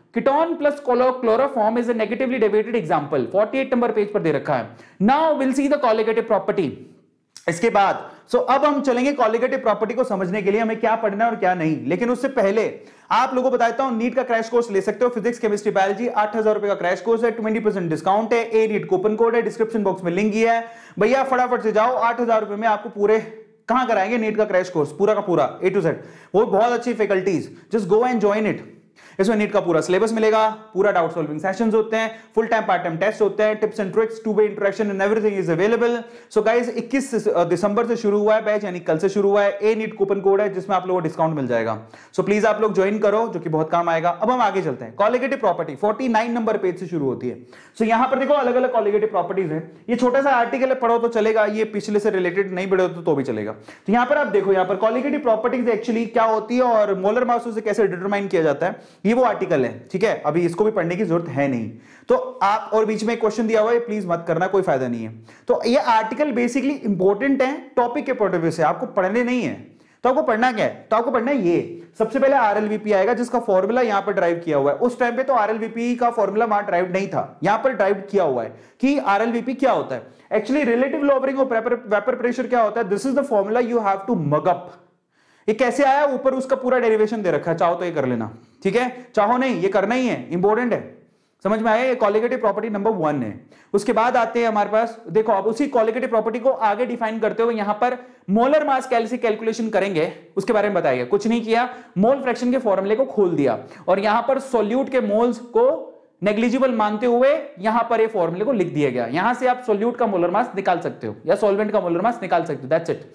ketone plus chloroform is a negatively derivated example, अड़तालीस नंबर पेज पर दे रखा है। Now will see the colligative property. इसके बाद सो so, अब हम चलेंगे कॉलिगेटिव प्रॉपर्टी को समझने के लिए हमें क्या पढ़ना है और क्या नहीं। लेकिन उससे पहले आप लोगों को बताता हूं, नीट का क्रैश कोर्स ले सकते हो, फिजिक्स केमिस्ट्री बायोलॉजी, आठ हजार रुपए का क्रैश कोर्स है, ट्वेंटी परसेंट डिस्काउंट है, ए नीट कूपन कोड है, डिस्क्रिप्शन बॉक्स में लिंक किया है। भैया फटाफट से जाओ, आठ हजार रुपए में आपको पूरे कहां कराएंगे नीट का क्रैश कोर्स पूरा का पूरा ए टू जेड, वो बहुत अच्छी faculties, just go and join it. इसमें नीट का पूरा सिलेबस मिलेगा, पूरा डाउट सॉल्विंग सेशंस होते हैं, full time part time test होते हैं, tips and tricks, two way interaction and everything is available. So guys इक्कीस दिसंबर से शुरू हुआ है बैच, यानी कल से शुरू हुआ है। ए नीट कूपन कोड है जिसमें आप लोगों को डिस्काउंट मिल जाएगा। सो so प्लीज आप लोग ज्वाइन करो, जो कि बहुत काम आएगा। अब हम आगे चलते हैं। कॉलिगेटिव प्रॉपर्टी उनचास नंबर पेज से शुरू होती है। सो so यहां पर देखो अलग अलग कॉलिगेटिव प्रॉपर्टीज है। ये छोटा सा आर्टिकल पढ़ो तो चलेगा, ये पिछले से रिलेटेड नहीं पढ़ो तो, तो भी चलेगा। तो यहां पर आप देखो, यहां पर कॉलिगेटिव प्रॉपर्टीज एक्चुअली क्या होती है और मोलर मास से कैसे डिटरमाइन किया जाता है, ये वो आर्टिकल है। ठीक है, अभी इसको भी पढ़ने की जरूरत है नहीं। तो आप, और बीच में एक क्वेश्चन दिया हुआ है, प्लीज मत करना, कोई फायदा नहीं है। तो ये आर्टिकल बेसिकली इंपॉर्टेंट है टॉपिक के पॉइंट ऑफ व्यू से, आपको पढ़ने नहीं है। तो आपको पढ़ना क्या है, तो आपको पढ़ना है ये। सबसे पहले आरएलवीपी आएगा जिसका फॉर्मूला यहां पर ड्राइव किया हुआ है। उस टाइम पे तो आरएलवीपी का फॉर्मूला वहां ड्राइव नहीं था, यहां पर ड्राइव किया हुआ है कि आरएलवीपी क्या होता है। Actually relative lowering of vapour pressure क्या होता है, this is the formula you have to mug up. ये कैसे आया, ऊपर उसका पूरा डेरिवेशन दे रखा है, चाहो तो ये कर लेना। ठीक है, चाहो नहीं, ये करना ही है, इंपॉर्टेंट है। समझ में आया, ये कॉलिगेटिव प्रॉपर्टी नंबर वन है। उसके बाद आते हैं हमारे पास, देखो आप उसी कॉलिगेटिव प्रॉपर्टी को आगे डिफाइन करते हुए यहां पर मोलर मास कैसे कैलकुलेशन करेंगे उसके बारे में बताइए। कुछ नहीं किया, मोल फ्रैक्शन के फॉर्मूले को खोल दिया और यहां पर सॉल्यूट के मोल्स को नेग्लिजिबल मानते हुए यहां पर ये फॉर्मूले को लिख दिया गया। यहां से आप सॉल्यूट का मोलर मास निकाल सकते हो या सॉल्वेंट का मोलर मास निकाल सकते हो, दैट्स इट।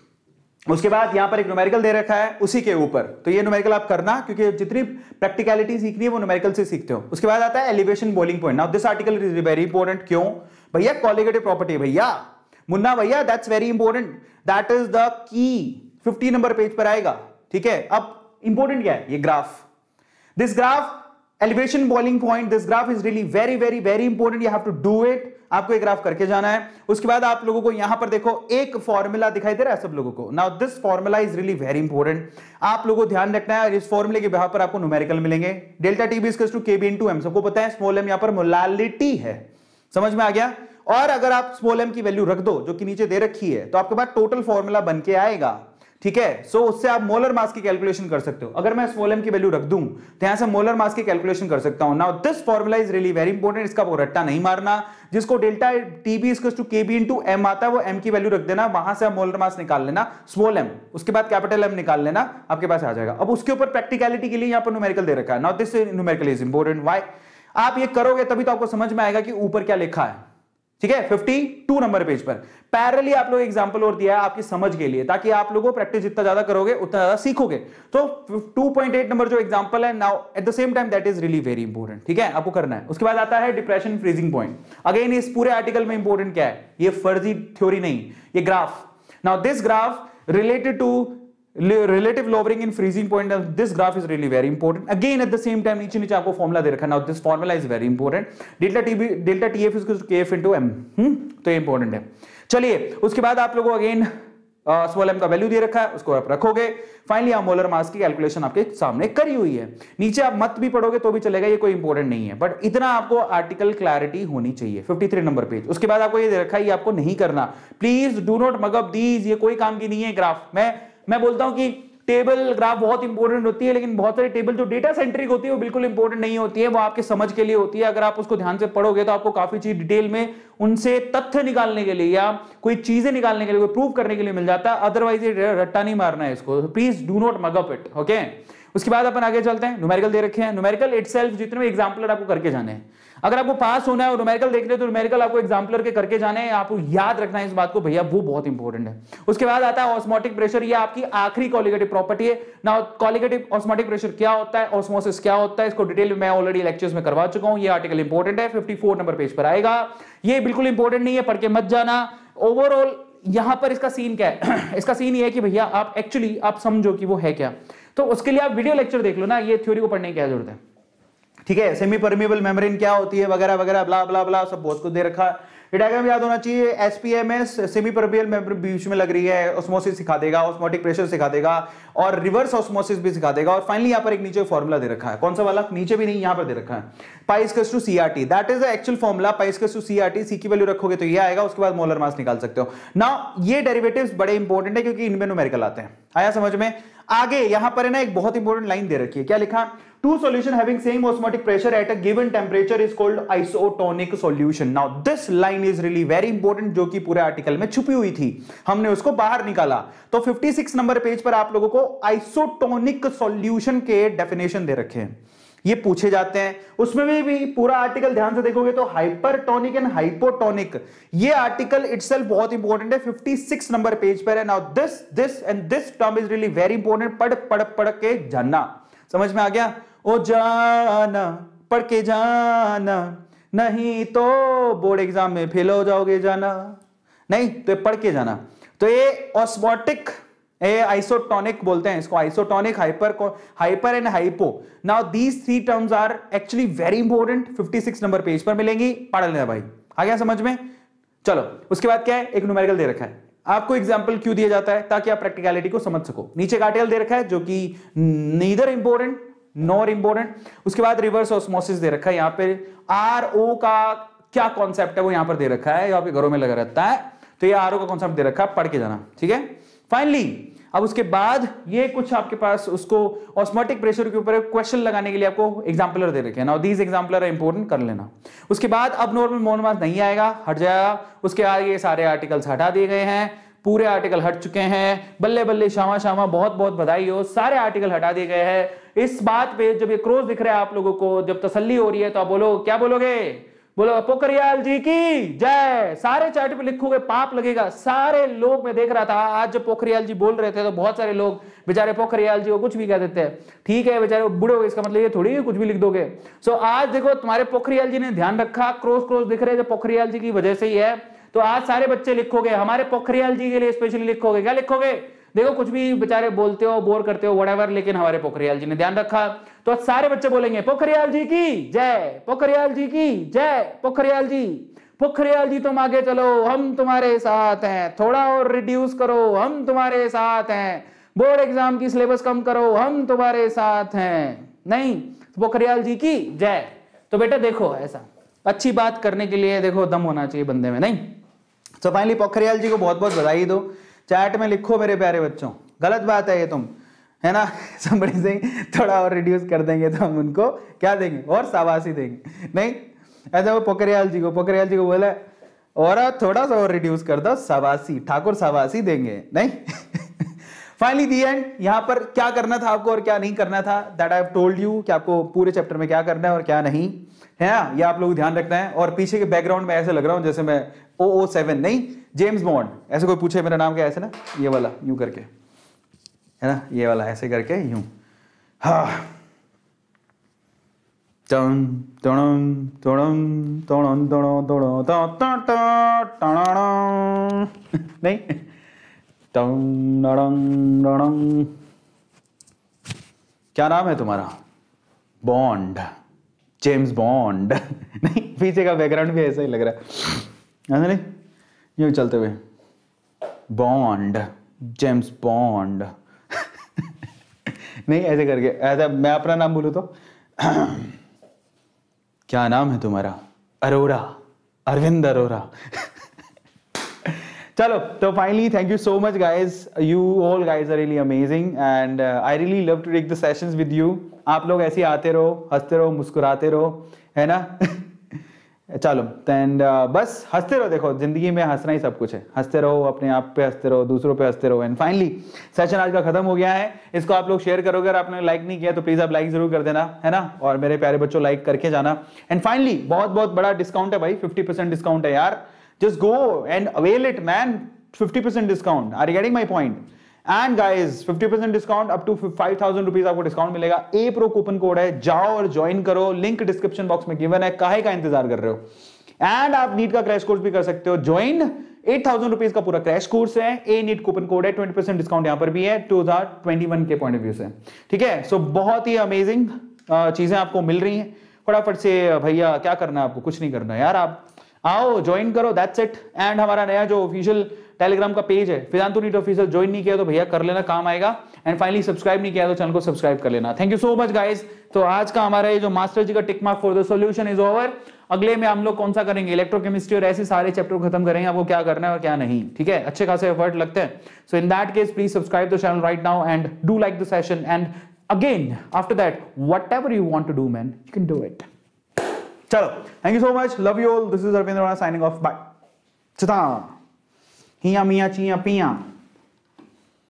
उसके बाद यहां पर एक न्यूमेरिकल दे रखा है उसी के ऊपर, तो ये न्यूमेरिकल आप करना, क्योंकि जितनी प्रैक्टिकलिटी सीखनी है वो न्यूमेरिकल से सीखते हो। उसके बाद आता है elevation boiling point. Now this article is very important. क्यों भैया, कॉलिगेटिव प्रॉपर्टी भैया, मुन्ना भैया, that's very important, that is the key. Fifty number page पर आएगा। ठीक है, अब इंपॉर्टेंट क्या है, ये graph, this graph elevation boiling point, this graph is really very very very important, you have to do it. आपको एक ग्राफ करके जाना है। उसके बाद आप लोगों को यहां पर देखो एक फॉर्मूला दिखाई दे रहा है सब लोगों को। Now this formula is really very important, आप लोगों को ध्यान रखना है। इस फॉर्मूले के बिहाफ पर आपको न्यूमेरिकल मिलेंगे। Delta T B equals to K B into M, सबको पता है। स्मॉल एम यहां पर मोलालिटी है, समझ में आ गया। और अगर आप स्मॉल एम की वैल्यू रख दो जो कि नीचे दे रखी है, तो आपके पास टोटल फॉर्मूला बन के आएगा। ठीक है, सो so, उससे आप मोलर मास की कैलकुलेशन कर सकते हो। अगर मैं स्मॉल एम की वैल्यू रख दूं तो यहां से मोलर मास की कैलकुलेशन कर सकता हूं। Now this formula is really very important, इसका वो रट्टा नहीं मारना। जिसको delta T B equals to K B into M आता है, वो एम की वैल्यू रख देना, वहां से आप मोलर मास निकाल लेना स्मॉल एम, उसके बाद कैपिटल एम निकाल लेना, आपके पास आ जाएगा। अब उसके ऊपर प्रैक्टिकलिटी के लिए यहां पर न्यूमेरिकल दे रखा है। Now this numerical is important, why, आप ये करोगे तभी तो आपको समझ में आएगा कि ऊपर क्या लिखा है। ठीक है, बावन नंबर पेज पर पैरेलली आप लोग एग्जांपल और दिया है आपकी समझ के लिए, ताकि आप लोगों को प्रैक्टिस जितना ज्यादा करोगे उतना ज्यादा सीखोगे। तो टू पॉइंट एट नंबर जो एग्जांपल है, now at the same time that is really very important. ठीक है, आपको करना है। उसके बाद आता है डिप्रेशन फ्रीजिंग पॉइंट। अगेन इस पूरे आर्टिकल में इंपॉर्टेंट क्या है, ये फर्जी थ्योरी नहीं, ये graph. Now this graph related to relative lowering in freezing point, this graph is really very important. Again at the same time नीचे नीचे आपको फॉर्मूला दे रखा है। Now this formula is very important, delta tb delta tf is equal to kf into m, हम्म, तो ये इंपॉर्टेंट है। चलिए उसके बाद आप लोगों को अगेन स्मॉल एम का वैल्यू दे रखा है, उसको आप रखोगे। फाइनली आप मोलर मास की कैलकुलेशन आपके सामने करी हुई है। नीचे आप मत भी पढ़ोगे तो भी चलेगा, ये कोई इंपॉर्टेंट नहीं है, बट इतना आपको आर्टिकल क्लैरिटी होनी चाहिए। तिरेपन नंबर पेज। उसके बाद आपको ये दे रखा है, ये आपको नहीं करना, please do not mug up these, ये कोई काम की नहीं है ग्राफ। मैं मैं बोलता हूं कि टेबल ग्राफ बहुत इंपॉर्टेंट होती है, लेकिन बहुत सारी टेबल जो डेटा सेंट्रिक होती है वो बिल्कुल इंपॉर्टेंट नहीं होती है, वो आपके समझ के लिए होती है। अगर आप उसको ध्यान से पढ़ोगे तो आपको काफी चीज डिटेल में उनसे तथ्य निकालने के लिए या कोई चीजें निकालने के लिए, कोई प्रूव करने के लिए मिल जाता है। अदरवाइज ये रट्टा नहीं मारना है इसको, please do not mug up it, okay. उसके बाद अपन आगे चलते हैं। न्यूमेरिकल दे रखे हैं, न्यूमेरिकल इटसेल्फ जितने भी एग्जांपलर आपको करके जाने हैं। अगर आपको पास होना है और न्यूमेरिकल देख रहे तो न्यूमेरिकल आपको एग्जांपलर के करके जाने हैं, आपको याद रखना है इस बात को भैया, वो बहुत इंपॉर्टेंट है। उसके बाद आता है ऑस्मोटिक प्रेशर, ये आपकी आखिरी कॉलिगेटिव प्रॉपर्टी है। नाउ कॉलिगेटिव ऑस्मोटिक प्रेशर क्या होता है, ऑस्मोसिस क्या होता है, इसको डिटेल में मैं ऑलरेडी लेक्चर्स में करवा चुका हूं। ये आर्टिकल इंपॉर्टेंट है, चौवन नंबर पेज पर आएगा। ये बिल्कुल इंपॉर्टेंट नहीं है, पढ़ के मत जाना। ओवरऑल यहां पर इसका सीन क्या है इसका सीन ये है कि भैया आप एक्चुअली आप समझो कि वो है क्या, तो उसके लिए आप वीडियो लेक्चर देख लो ना, ये थ्योरी को पढ़ने की क्या जरूरत है। ठीक है, सेमी परमिएबल मेम्ब्रेन क्या होती है वगैरह वगैरह, ब्ला ब्ला ब्ला, सब बहुत कुछ दे रखा है। ये डायग्राम याद होना चाहिए। एसपीएमएस सेमी परबियल मेम्ब्रेन बीच में लग रही है, ऑस्मोसिस सिखा देगा, ऑस्मोटिक प्रेशर सिखा देगा और रिवर्स ऑस्मोसिस भी सिखा देगा। और फाइनली यहाँ पर एक नीचे फॉर्मूला दे रखा है, कौन सा वाला, नीचे भी नहीं यहाँ पर दे रखा है, pi equals to CRT, that is the actual formula. Pi equals to CRT, C की वैल्यू रखोगे तो ये आएगा, उसके बाद मोलर मास निकाल सकते हो। नाउ ये डेरिवेटिव्स बड़े इंपॉर्टेंट है क्योंकि इनमें न्यूमेरिकल आते हैं। आया समझ में? आगे यहां पर है ना एक बहुत इंपॉर्टेंट लाइन दे रखी है, क्या लिखा, two solution having same osmotic pressure at a given temperature is called isotonic solution. Now this line is really very important, जो कि पूरे आर्टिकल में छुपी हुई थी, हमने उसको बाहर निकाला। तो छप्पन नंबर पेज पर आप लोगों को आइसोटोनिक सॉल्यूशन के डेफिनेशन दे रखे हैं, ये पूछे जाते हैं। उसमें भी, भी पूरा आर्टिकल ध्यान से देखोगे तो हाइपरटोनिक एंड हाइपोटोनिक, ये आर्टिकल इटसेल्फ बहुत इंपॉर्टेंट है, छप्पन नंबर पेज पर है। Now this this and this term is really very important, पढ़ पढ़ पढ़ के जानना। समझ में आ गया? ओ जाना, पढ़ के जाना, नहीं तो बोर्ड एग्जाम में फेल हो जाओगे, जाना नहीं तो पढ़ के जाना। तो ये ऑस्मोटिक, ए आइसोटोनिक बोलते हैं इसको, isotonic, hyper hyper and hypo. Now these three terms are actually very important, छप्पन नंबर पेज पर मिलेंगी, पढ़ लेना भाई। आ गया समझ में? चलो उसके बाद क्या है, एक न्यूमेरिकल दे रखा है। आपको एग्जांपल क्यों दिया जाता है, ताकि आप प्रैक्टिकलिटी को समझ सको। नीचे का आर्टिकल दे रखा है जो कि नीदर इंपॉर्टेंट नॉर इंपॉर्टेंट। उसके बाद रिवर्स ऑस्मोसिस दे रखा है, यहां पे आर ओ का क्या कॉन्सेप्ट है वो यहां पर दे रखा है, आपके घरों में लगा रहता है। तो ये आर ओ का कॉन्सेप्ट दे रखा है, पढ़ के जाना, ठीक है। फाइनली अब उसके बाद ये कुछ आपके पास उसको ऑस्मोटिक प्रेशर के ऊपर क्वेश्चन लगाने के लिए आपको एग्जाम्पलर दे रखे हैं। Now these exemplar are important, कर लेना। उसके बाद अब नॉर्मल मोनोमर मास नहीं आएगा, हट जाएगा। उसके बाद ये सारे आर्टिकल्स हटा दिए गए हैं, पूरे आर्टिकल हट चुके हैं। बल्ले बल्ले, शामा शामा, बहुत बहुत बधाई हो, सारे आर्टिकल हटा दिए गए हैं। इस बात पे जब ये क्रॉस दिख रहा है आप लोगों को, जब तसल्ली हो रही है, तो आप बोलो, क्या बोलोगे? बोलो पोखरियाल जी की जय। सारे चार्ट पे लिखोगे, पाप लगेगा। सारे लोग, मैं देख रहा था आज जब पोखरियाल जी बोल रहे थे तो बहुत सारे लोग बेचारे पोखरियाल जी को कुछ भी कह देते हैं, ठीक है बेचारे बूढ़े हो गए, इसका मतलब ये थोड़ी कुछ भी लिख दोगे। सो आज देखो तुम्हारे पोखरियाल जी ने ध्यान रखा, क्रॉस क्रॉस दिख रहे थे, पोखरियाल जी की वजह से ही है। तो आज सारे बच्चे लिखोगे, हमारे पोखरियाल जी के लिए स्पेशली लिखोगे। क्या लिखोगे? देखो कुछ भी बेचारे बोलते हो, बोर करते हो, व्हाटएवर, लेकिन हमारे पोखरियाल जी ने ध्यान रखा। तो सारे बच्चे बोलेंगे पोखरियाल जी की जय, पोखरियाल जी की जय, पोखरियाल जी, पोखरियाल जी तुम आगे चलो, हम तुम्हारे साथ हैं, थोड़ा और रिड्यूस करो, हम तुम्हारे साथ हैं, बोर्ड एग्जाम की सिलेबस कम करो, हम तुम्हारे साथ हैं। नहीं, पोखरियाल जी की जय। तो बेटा देखो, ऐसा अच्छी बात करने के लिए देखो दम होना चाहिए बंदे में, नहीं? तो फाइनली पोखरियाल जी को बहुत बहुत बधाई दो, चैट में लिखो मेरे प्यारे बच्चों। गलत बात है ये तुम, है ना? somebody saying थोड़ा और रिड्यूस कर देंगे तो हम उनको क्या देंगे, और शाबाशी देंगे, नहीं? ऐसा वो पोखरियाल जी को पोखरियाल जी को बोला और थोड़ा सा और रिड्यूस कर दो, शाबाशी, ठाकुर शाबाशी देंगे, नहीं? Finally the end. यहां पर क्या करना था आपको और क्या नहीं करना था, that I have told you, कि आपको पूरे चैप्टर में क्या करना है और क्या नहीं, है ना? ये आप लोग ध्यान रखना है। और पीछे के बैकग्राउंड में ऐसे लग रहा हूं जैसे मैं ओ ओ सेवन, नहीं, जेम्स बॉन्ड। ऐसे कोई पूछे मेरा नाम क्या, ऐसे ना, ये वाला यूं करके, है ना, ये वाला ऐसे करके यूं, हाँ, टन टन टन टन टन टन, नहीं, क्या नाम है तुम्हारा? Bond, James Bond. नहीं, पीछे का बैकग्राउंड भी ऐसा ही लग रहा है, नहीं, यूं चलते हुए, बॉन्ड, जेम्स बॉन्ड। नहीं, ऐसे करके, ऐसा मैं अपना नाम बोलूं तो क्या नाम है तुम्हारा? अरोरा, अरविंद अरोरा। चलो, तो finally thank you so much guys, you all guys are really amazing and I really love to take the sessions with you. आप लोग ऐसे आते रहो, हंसते रहो, मुस्कुराते रहो, है ना? चलो एंड uh, बस हंसते रहो। देखो जिंदगी में हंसना ही सब कुछ है, हंसते रहो, अपने आप पे हंसते रहो, दूसरों पे हंसते रहो। एंड फाइनली सेशन आज का खत्म हो गया है, इसको आप लोग शेयर करोगे। अगर आपने लाइक नहीं किया तो प्लीज आप लाइक जरूर कर देना, है ना? और मेरे प्यारे बच्चों लाइक करके जाना। एंड फाइनली बहुत बहुत बड़ा डिस्काउंट है भाई, फिफ्टी परसेंट डिस्काउंट है यार, just go and avail it man. Fifty percent discount, are you getting my point? And guys fifty percent discount up to five thousand rupees आपको डिस्काउंट मिलेगा। ए प्रो कूपन कोड है, जाओ और ज्वाइन करो, लिंक डिस्क्रिप्शन बॉक्स में गिवन है। काहे का इंतजार कर रहे हो? एंड आप नीट का क्रैश कोर्स भी कर सकते हो ज्वाइन। एट थाउजेंड रुपीज का पूरा क्रैश कोर्स है, ए नीट कूपन कोड है, ट्वेंटी परसेंट डिस्काउंट यहां पर भी है टू थाउजेंड ट्वेंटी वन के पॉइंट ऑफ व्यू से, ठीक है? सो so, बहुत ही अमेजिंग चीजें आपको मिल रही हैं। फटाफट से भैया क्या करना है आपको? कुछ नहीं करना यार, आप आओ ज्वाइन करो, दैट्स इट। एंड हमारा नया जो ऑफिशियल टेलीग्राम का पेज है वेदांतु नीट ऑफिशियल, ज्वाइन नहीं किया तो भैया कर लेना, काम आएगा। एंड फाइनली सब्सक्राइब नहीं किया तो चैनल को सब्सक्राइब कर लेना। Thank you so much guys. तो आज का हमारा ये जो मास्टर जी का tick mark for the solution is over. अगले में हम लोग कौन सा करेंगे, इलेक्ट्रोकेमिस्ट्री और ऐसे सारे चैप्टर को खत्म करेंगे, आपको क्या करना है और क्या नहीं, ठीक है। अच्छे खासे एफर्ट लगते हैं। So in that case please subscribe the channel right now and do like the session, and again after that whatever you want to do man, you can do it. चलो, thank you so much, love you all, this is Arvind Rana signing off, bye. चता हिया मिया चिया पिया।